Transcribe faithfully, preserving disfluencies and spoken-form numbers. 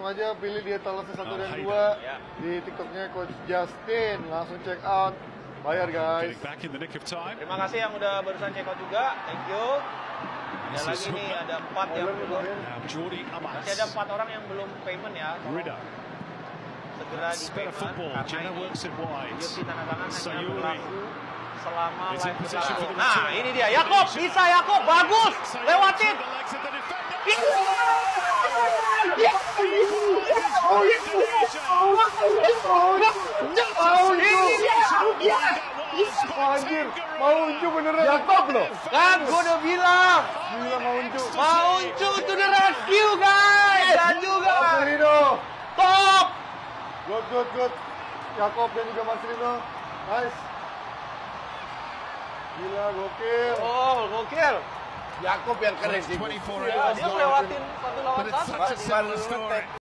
aja pilih dia talentnya satu dan dua Ya. di TikToknya Coach Justin. Langsung check out, bayar guys. Terima kasih yang udah barusan check out juga. Thank you. Ada lagi nih, ada empat yang belum. Masih ada empat orang yang belum payment ya. Tolong segera di payment karena ini Yosi tanda tangan hanya berlaku selama live berlangsung. Nah, ini dia Yakob, bisa Yakob, bagus, lewatin. Anjir, mau unjuk beneran. Yakob loh, kan gue udah bilang. Gila mau unjuk. Mau unjuk to the rescue guys. Dan juga Marcelino. top. Good, good, good. Yakob dan juga Marcelino. Nice. Gila, gokil. Oh, gokil. Yakob yang keren sih. Ya, dia lewatin satu lawan satu.